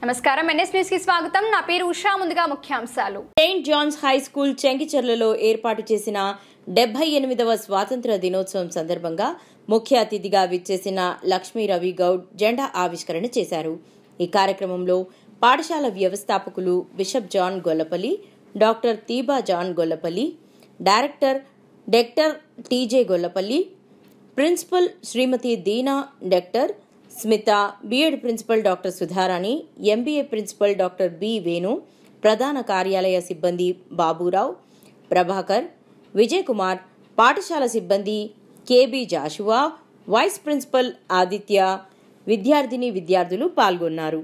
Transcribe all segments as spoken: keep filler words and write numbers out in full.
నమస్కారం NS news కి స్వాగతం నా పేరు ఉషా ముందుగా ముఖ్యాంశాలు సెయింట్ జాన్స్ హై స్కూల్ చెంగిచెర్లలో ఏర్పాటు చేసిన డెబ్బై ఎనిమిదవ స్వాతంత్ర దినోత్సవం సందర్భంగా ముఖ్య అతిథిగా విచ్చేసిన లక్ష్మీ రవి గౌడ్ జెండా ఆవిష్కరణ చేశారు। ఈ కార్యక్రమంలో పాఠశాల వ్యవస్థాపకులు bishop John Gollapalli, doctor Theeba John Gollapalli, director doctor TJ Gollapalli, principal Srimathi Deena doctor Smitha, BEd principal doctor Sudharani, MBA principal doctor B Venu, ప్రధాన కార్యాలయ సిబ్బంది బాబురావు, ప్రభాకర్, విజయ్ కుమార్, పాఠశాల సిబ్బంది KB Joshua, vice principal Aditya, విద్యార్థిని విద్యార్థులు పాల్గొన్నారు।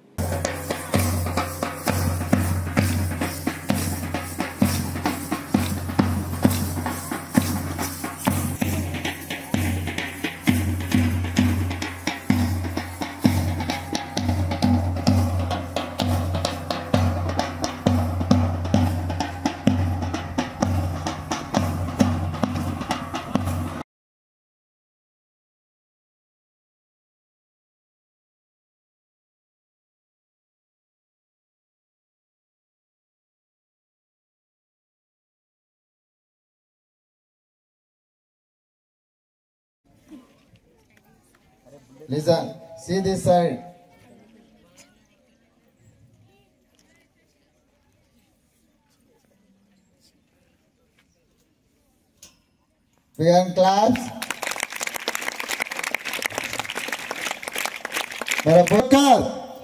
Listen, see this side. Behind claps. Mera podcast.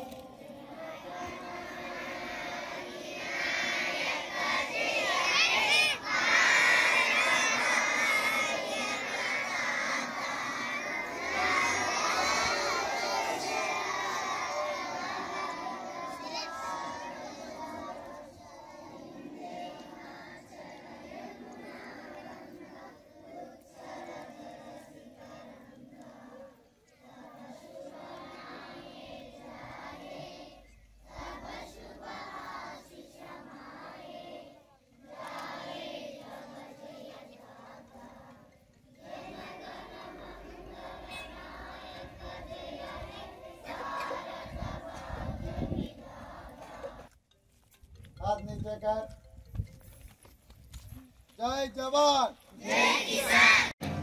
जय जवान जय किसान।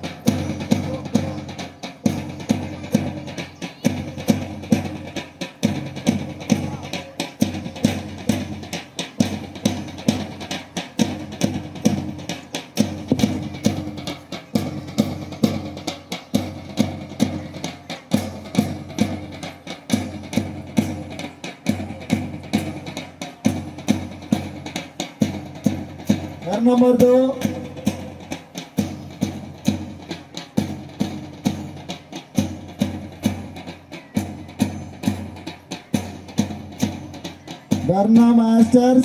घर नंबर दो Garna Masters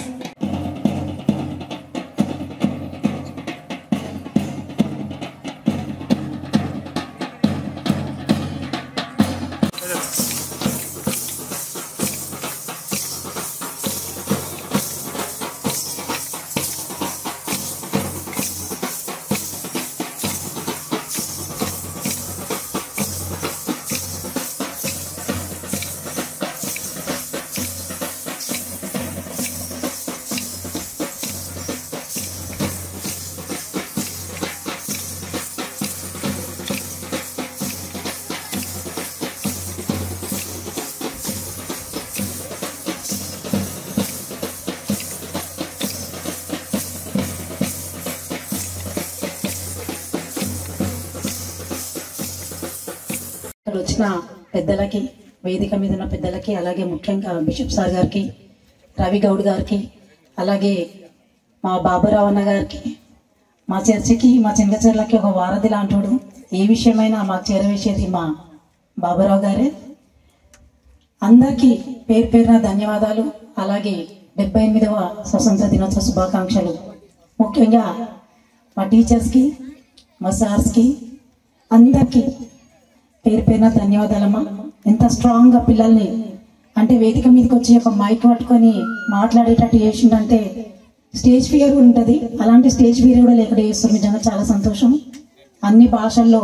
వచ్చిన పెద్దలకి, వేదిక మీద ఉన్న పెద్దలకి, అలాగే ముఖ్యంగా బిషప్ సార్ గారికి, రవి గౌడ్ గారికి, అలాగే మా బాబురావు అన్న గారికి, మా చర్చికి మా చెంగచెర్లకి ఒక వారధి లాంటోడు, ఏ విషయమైనా మాకు చేరవేసేది మా బాబురావు గారే। అందరికీ పేరు పేరున ధన్యవాదాలు, అలాగే డెబ్బై ఎనిమిదవ స్వతంత్ర దినోత్సవ శుభాకాంక్షలు। ముఖ్యంగా మా టీచర్స్కి, మా సార్స్కి అందరికీ పేరు పేరున ధన్యవాదాలమ్మా। ఎంత స్ట్రాంగ్ గా పిల్లల్ని అంటే వేదిక మీదకి వచ్చి ఒక మైక్ పట్టుకొని మాట్లాడేటట్టు చేసిందంటే స్టేజ్ ఫియర్ ఉంటుంది, అలాంటి స్టేజ్ ఫియర్ కూడా లేకుండా చేస్తారు। నిజంగా చాలా సంతోషం। అన్ని భాషల్లో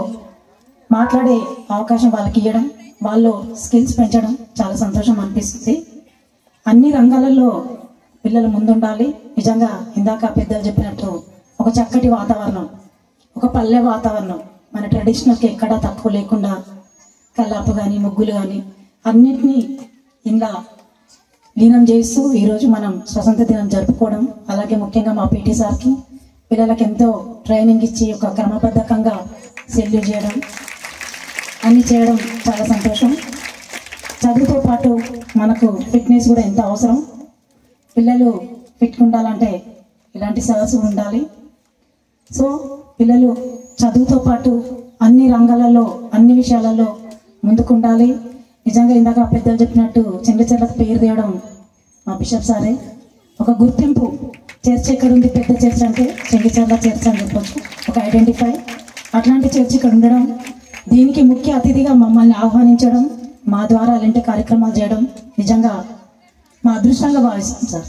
మాట్లాడే అవకాశం వాళ్ళకి ఇవ్వడం, వాళ్ళు స్కిల్స్ పెంచడం చాలా సంతోషం అనిపిస్తుంది। అన్ని రంగాలలో పిల్లలు ముందుండాలి. నిజంగా ఇందాక పెద్దలు చెప్పినట్టు ఒక చక్కటి వాతావరణం, ఒక పల్లె వాతావరణం, మన ట్రెడిషనల్కి ఎక్కడా తక్కువ లేకుండా కల్లాపు కానీ ముగ్గులు కానీ అన్నిటినీ ఇలా లీనం చేస్తూ ఈరోజు మనం స్వతంత్ర దినం జరుపుకోవడం, అలాగే ముఖ్యంగా మా పీటీ సార్కి పిల్లలకు ఎంతో ట్రైనింగ్ ఇచ్చి ఒక క్రమబద్ధకంగా సెల్యూ చేయడం అన్నీ చేయడం చాలా సంతోషం. చదువుతో పాటు మనకు ఫిట్నెస్ కూడా ఎంత అవసరం. పిల్లలు ఫిట్గా ఉండాలంటే ఇలాంటి సర్స్ ఉండాలి. సో పిల్లలు చదువుతో పాటు అన్ని రంగాలలో అన్ని విషయాలలో ముందుకుండాలి. నిజంగా ఇందాక పెద్దలు చెప్పినట్టు చెంగచెర్లకు పేరు తేవడం మా బిషప్ సారే. ఒక గుర్తింపు, చర్చ్ ఎక్కడ ఉంది, పెద్ద చర్చ్ అంటే చెంగచెర్ల చర్చ్ అని చెప్పొచ్చు, ఒక ఐడెంటిఫై. అట్లాంటి చర్చ్ ఇక్కడ ఉండడం, దీనికి ముఖ్య అతిథిగా మమ్మల్ని ఆహ్వానించడం, మా ద్వారా అలాంటి కార్యక్రమాలు చేయడం నిజంగా మా అదృష్టంగా భావిస్తాం సార్.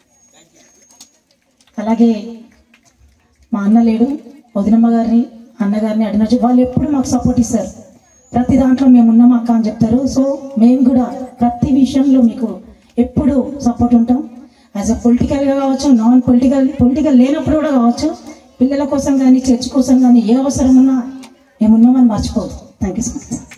అలాగే మా అన్న లేడు, వదినమ్మ గారిని అన్నగారిని అడిగినట్టు వాళ్ళు ఎప్పుడు మాకు సపోర్ట్ ఇస్తారు. ప్రతి దాంట్లో మేము ఉన్నాం అక్క అని చెప్తారు. సో మేము కూడా ప్రతి విషయంలో మీకు ఎప్పుడు సపోర్ట్ ఉంటాం. యాజ్ అ పొలిటికల్గా కావచ్చు, నాన్ పొలిటికల్ పొలిటికల్ లేనప్పుడు కూడా కావచ్చు, పిల్లల కోసం కానీ చర్చ్ కోసం కానీ ఏ అవసరం ఉన్నా మేము ఉన్నామని మర్చిపోదు. Thank you so much.